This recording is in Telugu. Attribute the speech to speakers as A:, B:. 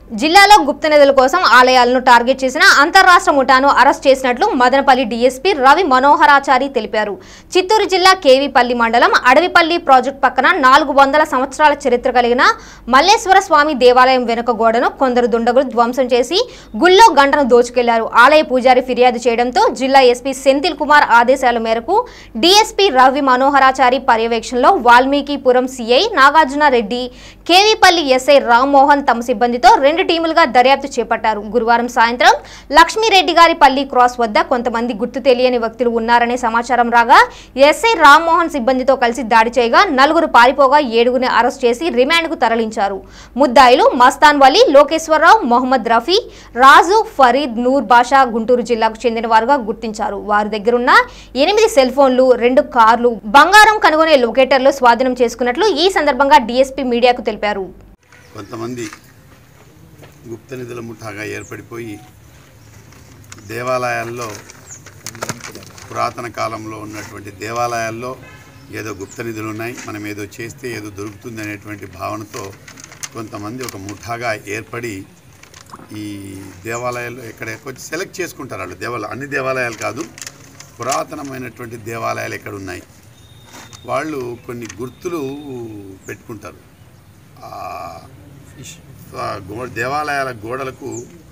A: జిల్లాలో గుప్త నిధుల కోసం ఆలయాలను టార్గెట్ చేసిన అంతర్రాష్ట్ర ముఠాను అరెస్ట్ చేసినట్లు మదనపల్లి డీఎస్పీ రవి మనోహరాచారి తెలిపారు. చిత్తూరు జిల్లా కేవీపల్లి మండలం అడవిపల్లి ప్రాజెక్టు పక్కన 400 సంవత్సరాల చరిత్ర కలిగిన మల్లేశ్వర స్వామి దేవాలయం వెనుక గోడను కొందరు దుండగులు ధ్వంసం చేసి గుళ్ళో గంటను దోచుకెళ్లారు. ఆలయ పూజారి ఫిర్యాదు చేయడంతో జిల్లా ఎస్పీ సెంథిల్ కుమార్ ఆదేశాల మేరకు డీఎస్పీ రవి మనోహరాచారి పర్యవేక్షణలో వాల్మీకిపురం సిఐ నాగార్జున రెడ్డి, కేవీపల్లి ఎస్ఐ రామ్మోహన్ తమ సిబ్బందితో 2 టీములుగా దర్యాప్తు చేపట్టారు. గురువారం సాయంత్రం లక్ష్మీరెడ్డి గారి పల్లి క్రాస్ వద్ద కొంతమంది గుర్తు తెలియని వ్యక్తులు ఉన్నారనే సమాచారం రాగా ఎస్ఐ రామ్మోహన్ సిబ్బందితో కలిసి దాడి చేయగా 4 పారిపోగా 7గురిని అరెస్ట్ చేసి రిమాండ్కు తరలించారు. ముద్దాయిలు మస్తాన్ వలీ, లోకేశ్వరరావు, మొహమ్మద్ రఫీ, రాజు, ఫరీద్, నూర్ బాషా గుంటూరు జిల్లాకు చెందిన వారుగా గుర్తించారు. వారి దగ్గరున్న 8 సెల్ ఫోన్లు, 2 కార్లు, బంగారం కనుగొనే లొకేటర్లు స్వాధీనం చేసుకున్నట్లు ఈ సందర్భంగా డీఎస్పీ మీడియాకు తెలిపారు.
B: కొంతమంది గుప్త నిధుల ముఠాగా ఏర్పడిపోయి దేవాలయాల్లో, పురాతన కాలంలో ఉన్నటువంటి దేవాలయాల్లో ఏదో గుప్త నిధులు ఉన్నాయి, మనం ఏదో చేస్తే ఏదో దొరుకుతుంది అనేటువంటి భావనతో కొంతమంది ఒక ముఠాగా ఏర్పడి ఈ దేవాలయాల్లో ఎక్కడెక్కడ సెలెక్ట్ చేసుకుంటారు. వాళ్ళు అన్ని దేవాలయాలు కాదు, పురాతనమైనటువంటి దేవాలయాలు ఎక్కడ ఉన్నాయి వాళ్ళు కొన్ని గుర్తులు పెట్టుకుంటారు. దేవాలయాల గోడలకు